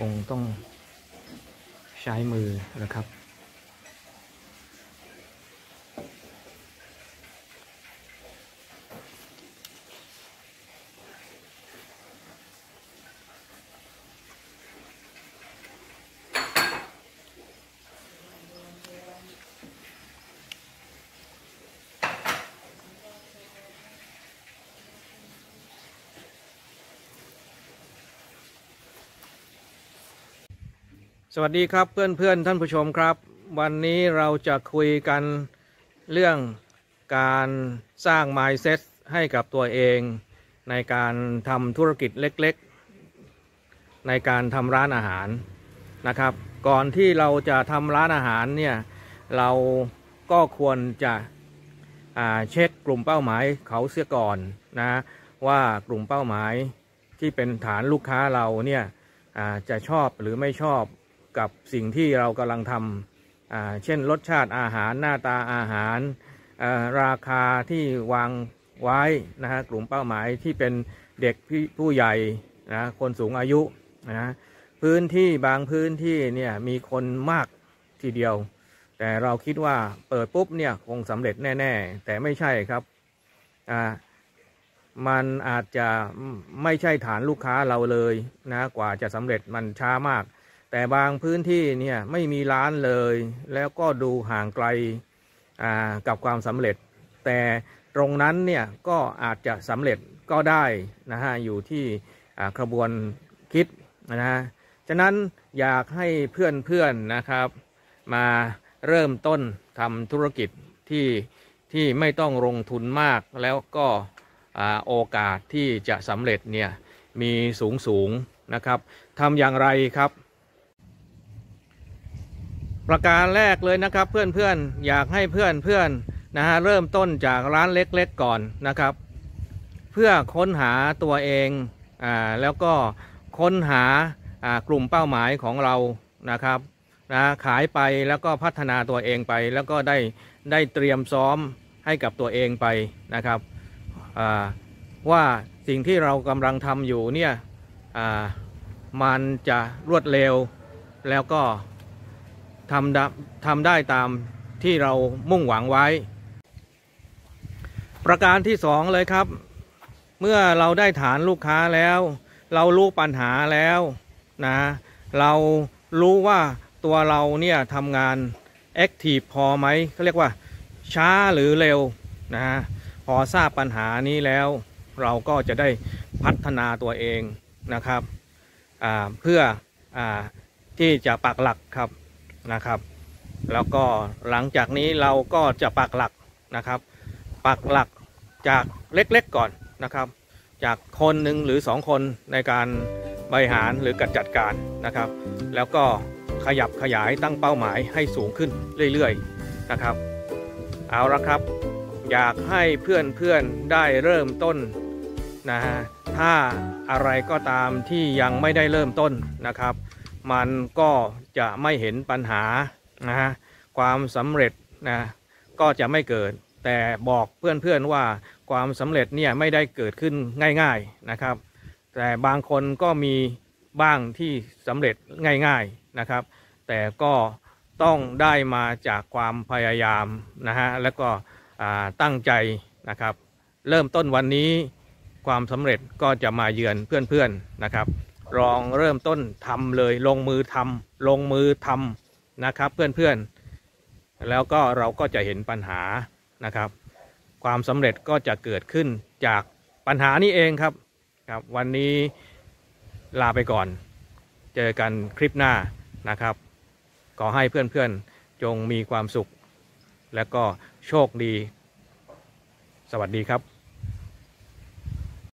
งต้องใช้มือนะครับสวัสดีครับเพื่อนท่านผู้ชมครับวันนี้เราจะคุยกันเรื่องการสร้าง mindset ให้กับตัวเองในการทำธุรกิจเล็กๆในการทำร้านอาหารนะครับก่อนที่เราจะทำร้านอาหารเนี่ยเราก็ควรจะเช็คกลุ่มเป้าหมายเขาเสียก่อนนะว่ากลุ่มเป้าหมายที่เป็นฐานลูกค้าเราเนี่ยจะชอบหรือไม่ชอบกับสิ่งที่เรากำลังทำเช่นรสชาติอาหารหน้าตาอาหารราคาที่วางไว้นะฮะกลุ่มเป้าหมายที่เป็นเด็กผู้ใหญ่นะคนสูงอายุนะพื้นที่บางพื้นที่เนี่ยมีคนมากทีเดียวแต่เราคิดว่าเปิดปุ๊บเนี่ยคงสำเร็จแน่ๆแต่ไม่ใช่ครับมันอาจจะไม่ใช่ฐานลูกค้าเราเลยนะกว่าจะสำเร็จมันช้ามากแต่บางพื้นที่เนี่ยไม่มีร้านเลยแล้วก็ดูห่างไกลกับความสำเร็จแต่ตรงนั้นเนี่ยก็อาจจะสำเร็จก็ได้นะฮะอยู่ที่กระบวนคิดนะฮะฉะนั้นอยากให้เพื่อนนะครับมาเริ่มต้นทำธุรกิจที่ไม่ต้องลงทุนมากแล้วก็โอกาสที่จะสำเร็จเนี่ยมีสูงนะครับทำอย่างไรครับประการแรกเลยนะครับเพื่อนอยากให้เพื่อนนะฮะเริ่มต้นจากร้านเล็กๆก่อนนะครับเพื่อค้นหาตัวเองแล้วก็ค้นหากลุ่มเป้าหมายของเรานะครับขายไปแล้วก็พัฒนาตัวเองไปแล้วก็ได้เตรียมซ้อมให้กับตัวเองไปนะครับว่าสิ่งที่เรากำลังทำอยู่เนี่ยมันจะรวดเร็วแล้วก็ทำได้ตามที่เรามุ่งหวังไว้ประการที่สองเลยครับเมื่อเราได้ฐานลูกค้าแล้วเรารู้ปัญหาแล้วนะเรารู้ว่าตัวเราเนี่ยทำงานแอคทีฟพอไหมเขาเรียกว่าช้าหรือเร็วนะพอทราบปัญหานี้แล้วเราก็จะได้พัฒนาตัวเองนะครับเพื่อที่จะปักหลักครับนะครับแล้วก็หลังจากนี้เราก็จะปักหลักนะครับปักหลักจากเล็กๆก่อนนะครับจากคนหนึ่งหรือ2คนในการบริหารหรือการจัดการนะครับแล้วก็ขยับขยายตั้งเป้าหมายให้สูงขึ้นเรื่อยๆนะครับเอาละครับอยากให้เพื่อนได้เริ่มต้นนะฮะถ้าอะไรก็ตามที่ยังไม่ได้เริ่มต้นนะครับมันก็จะไม่เห็นปัญหานะฮะความสำเร็จนะก็จะไม่เกิดแต่บอกเพื่อนว่าความสำเร็จเนี่ยไม่ได้เกิดขึ้นง่ายๆนะครับแต่บางคนก็มีบ้างที่สำเร็จง่ายๆนะครับแต่ก็ต้องได้มาจากความพยายามนะฮะแล้วก็ตั้งใจนะครับเริ่มต้นวันนี้ความสำเร็จก็จะมาเยือนเพื่อนๆนะครับลองเริ่มต้นทำเลยลงมือทำนะครับเพื่อนๆแล้วก็เราก็จะเห็นปัญหานะครับความสำเร็จก็จะเกิดขึ้นจากปัญหานี้เองครับวันนี้ลาไปก่อนเจอกันคลิปหน้านะครับขอให้เพื่อนๆจงมีความสุขและก็โชคดีสวัสดีครับ